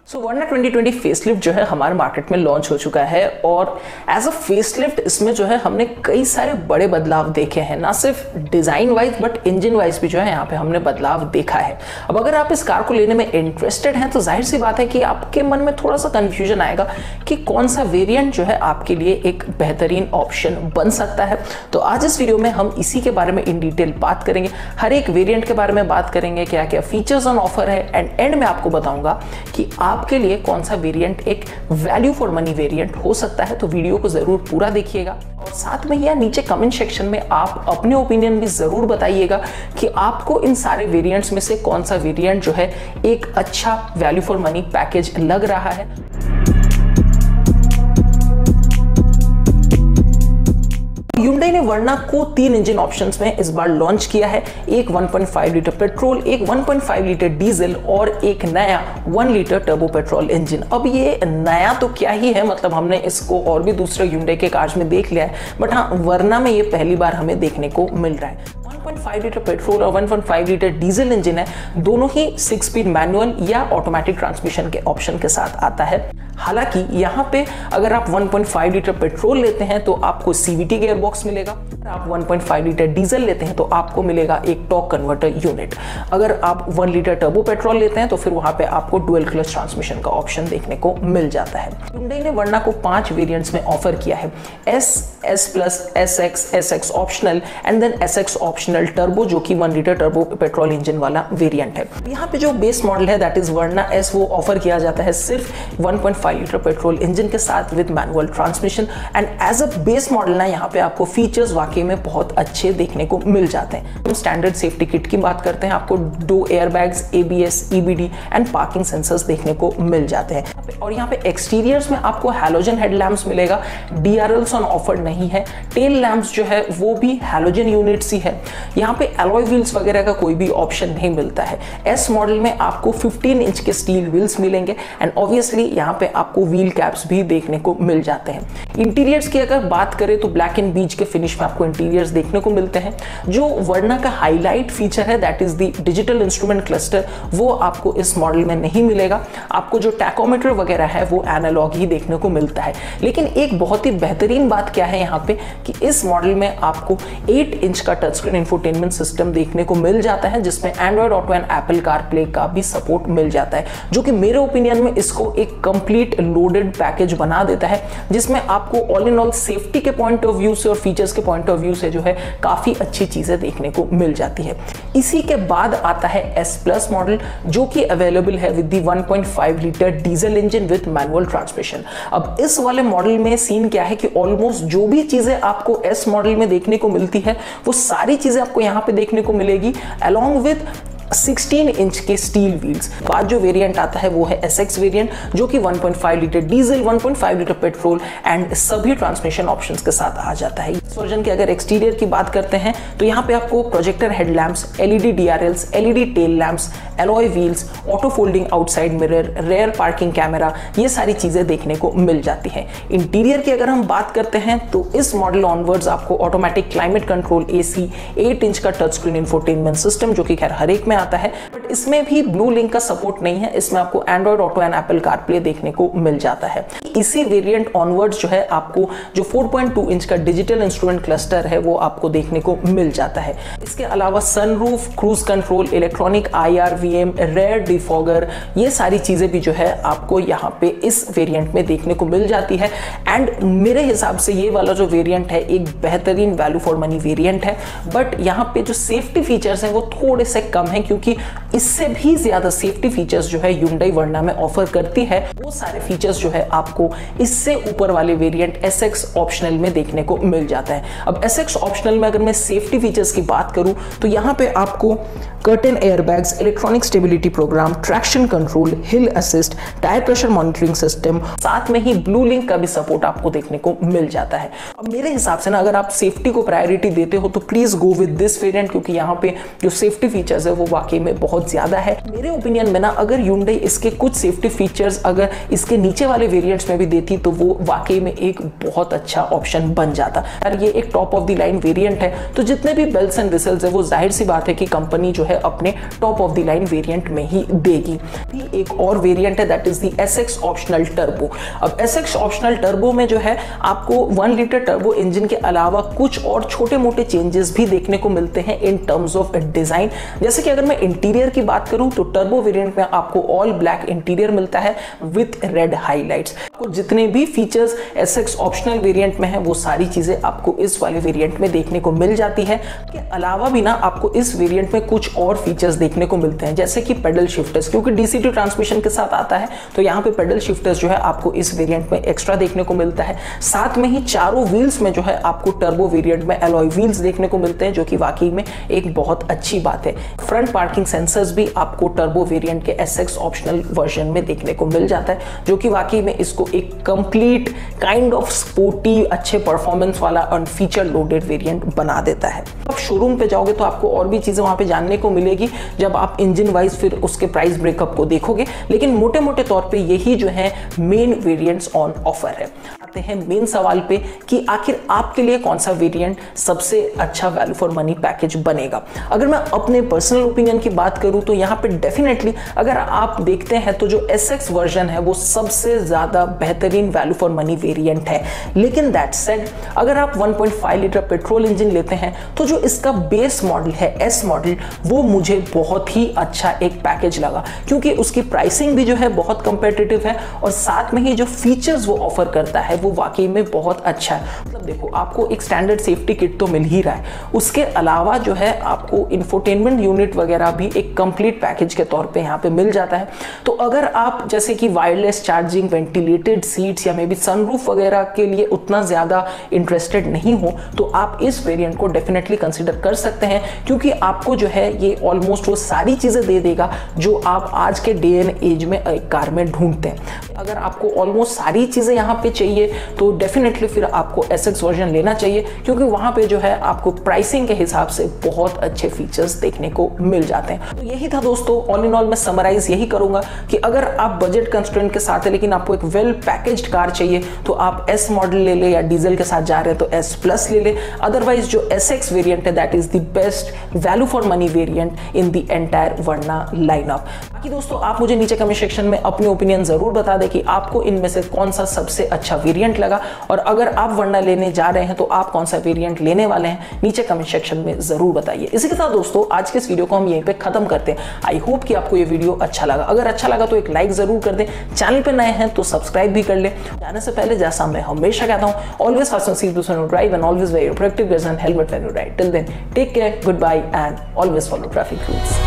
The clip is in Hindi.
सो वर्ना 2020 फेसलिफ्ट जो है हमारे मार्केट में लॉन्च हो चुका है और एज अ फेसलिफ्ट इसमें जो है हमने कई सारे बड़े बदलाव देखे हैं, ना सिर्फ design wise but engine wise भी जो है यहाँ पे हमने बदलाव देखा है। अब अगर आप इस कार को लेने में इंटरेस्टेड हैं तो जाहिर सी बात है कि आपके मन में थोड़ा सा कन्फ्यूजन आएगा कि कौन सा वेरिएंट जो है आपके लिए एक बेहतरीन ऑप्शन बन सकता है। तो आज इस वीडियो में हम इसी के बारे में इन डिटेल बात करेंगे, हर एक वेरिएंट के बारे में बात करेंगे, क्या क्या फीचर्स ऑन ऑफर है एंड में आपको बताऊंगा कि आपके लिए कौन सा वेरिएंट एक वैल्यू फॉर मनी वेरिएंट हो सकता है। तो वीडियो को जरूर पूरा देखिएगा और साथ में या नीचे कमेंट सेक्शन में आप अपने ओपिनियन भी जरूर बताइएगा कि आपको इन सारे वेरिएंट्स में से कौन सा वेरिएंट जो है एक अच्छा वैल्यू फॉर मनी पैकेज लग रहा है। Hyundai ने वर्ना को 3 इंजन ऑप्शंस में इस बार लॉन्च किया है, एक 1.5 लीटर पेट्रोल, एक 1.5 लीटर डीजल और एक नया 1 लीटर टर्बो पेट्रोल इंजन। अब ये नया तो क्या ही है, मतलब हमने इसको और भी दूसरे Hyundai के कार्स में देख लिया है, बट हाँ वर्ना में ये पहली बार हमें देखने को मिल रहा है। 1.5 लीटर पेट्रोल और 1.5 लीटर डीजल इंजन है, दोनों ही 6 स्पीड मैनुअल या ऑटोमेटिक ट्रांसमिशन के ऑप्शन के साथ आता है। हालांकि यहाँ पे अगर आप 1.5 लीटर पेट्रोल लेते हैं तो आपको CVT गियर बॉक्स मिलेगा, अगर आप 1.5 लीटर डीजल लेते हैं तो आपको मिलेगा एक टॉर्क कन्वर्टर यूनिट, अगर आप 1 लीटर टर्बो पेट्रोल लेते हैं तो फिर वहां पे आपको डुअल क्लच ट्रांसमिशन का ऑप्शन देखने को मिल जाता है। Hyundai ने वर्ना को 5 वेरिएंट्स में ऑफर किया है, S, S plus, SX, SX optional and then SX optional turbo, जो कि 1 लीटर टर्बो पेट्रोल इंजन वाला वेरिएंट है। यहाँ पे जो बेस मॉडल है दैट इज वर्ना S, वो ऑफर किया जाता है सिर्फ 1.5 लीटर पेट्रोल इंजन के साथ with manual transmission and as a base model ना यहाँ पे आपको फीचर्स वाकई में बहुत अच्छे देखने को मिल जाते हैं। हम स्टैंडर्ड सेफ्टी किट की बात करते हैं, आपको 2 airbags, ABS, EBD and parking sensors देखने को मिल जाते हैं। और यहाँ पे एक्सटीरियर्स में आपको हैलोजन हेडलैम्प्स मिलेगा, DRLs ऑन ऑफर नहीं है, टेल लैंप्स जो है वो भी हैलोजन यूनिट्स ही है। यहाँ पे एलॉय व्हील्स वगैरह का कोई भी ऑप्शन नहीं मिलता है। S मॉडल में आपको 15 इंच के स्टील व्हील्स मिलेंगे एंड ऑब्वियसली यहाँ पे आपको व्हील कैप्स भी देखने को मिल जाते हैं। इंटीरियर्स की अगर बात करें तो ब्लैक एंड बीज के फिनिश में आपको इंटीरियर्स देखने को मिलते हैं। जो वर्ना का हाईलाइट फीचर है that is the digital instrument cluster, वो आपको इस मॉडल में नहीं मिलेगा। आपको जो टैकोमीटर वगैरह है वो एनालॉग ही देखने को मिलता है। लेकिन एक बहुत ही बेहतरीन बात क्या है यहाँ पे कि इस मॉडल में आपको 8 इंच का टच स्क्रीन इंफोटेनमेंट सिस्टम देखने को मिल जाता है, जिसमें Android Auto and Apple CarPlay का भी सपोर्ट मिल जाता है, जो कि मेरे ओपिनियन में इसको एक कंप्लीट लोडेड पैकेज बना देता है, जिसमें आपको ऑल इन ऑल सेफ्टी के पॉइंट ऑफ व्यू से और फीचर्स के पॉइंट ऑफ व्यू से जो है काफी अच्छी चीजें देखने को मिल जाती है। इसी के बाद आता है S प्लस मॉडल, जो कि अवेलेबल है with the 1.5 litre diesel engine with manual transmission. अब इस वाले मॉडल में सीन क्या है कि ऑलमोस्ट जो भी चीजें आपको S मॉडल में देखने को मिलती है वो सारी चीजें आपको यहाँ पे देखने को मिलेगी अलोंग विद 16 इंच के स्टील व्हील्स। बाद जो वेरिएंट आता है वो है SX वेरिएंट, जो कि 1.5 litre diesel, 1.5 litre petrol and सभी ट्रांसमिशन ऑप्शंस के साथ आ जाता है। इस वर्जन के अगर एक्सटीरियर की बात करते हैं तो यहाँ पे आपको projector headlamps, LED DRLs, LED tail lamps, alloy wheels, auto folding outside mirror, rear parking camera, ये सारी चीजें देखने को मिल जाती हैं। इंटीरियर की अगर हम बात करते हैं तो इस मॉडल ऑनवर्ड्स आपको automatic climate control AC, 8 inch का टच स्क्रीन इंफोटेनमेंट सिस्टम, जो कि खैर हर एक में आता है, बट इसमें भी ब्लू लिंक का सपोर्ट नहीं है। इसमें आपको Android Auto and Apple CarPlay देखने को मिल जाता है। इसी वेरिएंट ऑनवर्ड्स जो है आपको जो 4.2 इंच का डिजिटल इंस्ट्रूमेंट क्लस्टर है वो आपको देखने को मिल जाता है। इसके अलावा sunroof, cruise control, electronic IRVM, rear defogger, ये सारी चीजें भी जो है आपको यहाँ पे इस वेरिएंट में देखने को मिल जाती है। एंड मेरे हिसाब से ये वाला जो वेरिएंट है एक बेहतरीन वैल्यू फॉर मनी वेरिएंट है, बट यहाँ पे जो सेफ्टी फीचर्स हैं वो थोड़े से कम है, क्योंकि इससे भी ज्यादा सेफ्टी फीचर्स जो है Hyundai वर्ना में ऑफर करती है। वो सारे फीचर्स जो है आपको इससे ऊपर वाले वेरिएंट SX ऑप्शनल में देखने को मिल जाता है। अब SX ऑप्शनल में अगर मैं सेफ्टी फीचर्स की बात करूं तो यहाँ पे आपको curtain airbags, electronic stability programme, traction control, hill assist, tyre pressure monitoring system, साथ में ही ब्लू लिंक का भी सपोर्ट आपको देखने को मिल जाता है। अब मेरे हिसाब से ना अगर आप सेफ्टी को प्रायोरिटी देते हो तो please go with this variant, क्योंकि यहाँ पे जो सेफ्टी फीचर्स है वो वाकई में बहुत ज्यादा है। मेरे ओपिनियन में ना अगर Hyundai इसके कुछ सेफ्टी फीचर्स अगर इसके नीचे वाले वेरिएंट्स में भी देती तो वो वाकई में एक बहुत अच्छा ऑप्शन बन जाता। ये एक top of the line variant है, तो जितने भी बेल्स एंड विसल्स है वो जाहिर सी बात है कि कंपनी जो है अपने top of the line variant में ही देगी। एक और वेरिएंट है that is the SX optional turbo. अब SX ऑप्शनल टर्बो में जो है आपको 1 लीटर टर्बो इंजन के अलावा कुछ और छोटे मोटे चेंजेस भी देखने को मिलते हैं इन टर्म्स ऑफ डिजाइन। जैसे कि अगर मैं इंटीरियर की बात करूं तो टर्बो वेरिएंट में आपको ऑल ब्लैक इंटीरियर मिलता है विथ रेड हाइलाइट्स। आपको जितने भी फीचर्स SX ऑप्शनल वेरिएंट में है वो सारी चीजें आपको इस वाले वेरिएंट में देखने को मिल जाती है। इसके अलावा भी ना आपको इस वेरिएंट में कुछ और फीचर्स देखने को मिलते हैं, जैसे कि पेडल शिफ्टर्स, क्योंकि DCT ट्रांसमिशन के साथ आता है तो यहाँ पे पेडल शिफ्टर्स जो है आपको इस वेरिएंट में एक्स्ट्रा देखने को मिलता है। साथ में ही चारों व्हील्स में जो है आपको टर्बो वेरिएंट में एलॉय व्हील्स देखने को मिलते हैं, जो कि वाकई में एक बहुत अच्छी बात है। फ्रंट पार्किंग सेंसर्स भी आपको टर्बो वेरिएंट के SX ऑप्शनल वर्जन में देखने को मिल जाता है, जो कि वाकई में इसको एक कंप्लीट काइंड ऑफ स्पोर्टी अच्छे परफॉर्मेंस वाला और फीचर लोडेड वेरिएंट बना देता है। अब शोरूम पे जाओगे तो आपको और भी चीजें वहां पे जानने को मिलेगी जब आप इंजन वाइज फिर उसके प्राइस ब्रेकअप को देखोगे, लेकिन मोटे मोटे तौर पे यही जो है मेन वेरिएंट्स ऑन ऑफर है। आते हैं मेन सवाल पे कि आखिर आपके लिए कौन सा वेरिएंट सबसे अच्छा वैल्यू फॉर मनी पैकेज बनेगा। अगर मैं अपने पर्सनल ओपिनियन की बात करूं तो यहाँ पे डेफिनेटली अगर आप देखते हैं तो जो SX वर्जन है वो सबसे ज्यादा बेहतरीन वैल्यू फॉर मनी वेरिएंट है। लेकिन दैट सेड अगर आप 1.5 लीटर पेट्रोल इंजन लेते हैं तो जो इसका बेस मॉडल है S मॉडल वो मुझे बहुत ही अच्छा एक पैकेज लगा, क्योंकि उसकी प्राइसिंग भी जो है बहुत कंपेटिटिव है और साथ में ही जो फीचर्स वो ऑफर करता है वो वाकई में बहुत अच्छा है। मतलब देखो आपको एक स्टैंडर्ड सेफ्टी किट तो मिल ही रहा है, उसके अलावा जो है आपको इंफोटेनमेंट यूनिट वगैरह भी एक कंप्लीट पैकेज के तौर पे यहाँ पे मिल जाता है। तो अगर आप जैसे कि वायरलेस चार्जिंग, वेंटिलेटेड सीट्स या मे बी सनरूफ वगैरह के लिए उतना ज्यादा इंटरेस्टेड नहीं हो तो आप इस वेरिएंट को डेफिनेटली कंसिडर कर सकते हैं, क्योंकि आपको जो है ये ऑलमोस्ट वो सारी चीजें दे देगा जो आप आज के डे एंड एज में एक कार में ढूंढते हैं। अगर आपको ऑलमोस्ट सारी चीजें यहाँ पे चाहिए तो डेफिनेटली फिर आपको SX वर्जन लेना चाहिए, क्योंकि वहां पे जो है आपको प्राइसिंग के हिसाब से बहुत अच्छे फीचर्स देखने को मिल जाते हैं। तो यही था दोस्तों, ऑल इन ऑल मैं समराइज यही करूंगा कि अगर आप बजट कंस्ट्रेंट के साथ है लेकिन आपको एक वेल पैकेज्ड कार चाहिए तो आप S मॉडल ले ले, या डीजल के साथ जा रहे हैं तो S प्लस ले ले। अदरवाइज जो SX वेरिएंट है that is the best value for money variant in the entire Verna lineup. बाकी दोस्तों आप मुझे नीचे कमेंट सेक्शन में अपने ओपिनियन जरूर बता दें कि आपको इनमें से कौन सा सबसे अच्छा वेरिएंट लगा, और अगर आप वर्ना लेने जा रहे हैं तो आप कौन सा वेरिएंट लेने वाले हैं नीचे कमेंट सेक्शन में जरूर बताइए। इसी के साथ दोस्तों आज के इस वीडियो को हम यहीं पे खत्म करते हैं। आई होप कि आपको ये वीडियो अच्छा लगा। अगर अच्छा लगा तो एक लाइक जरूर कर दें, चैनल पे नए हैं तो सब्सक्राइब भी कर ले। जाने से पहले जैसा मैं हमेशा कहता हूं, always fast seat when you drive and always wear your protective gears and helmet when you ride. Till then take care, good bye and always follow traffic rules.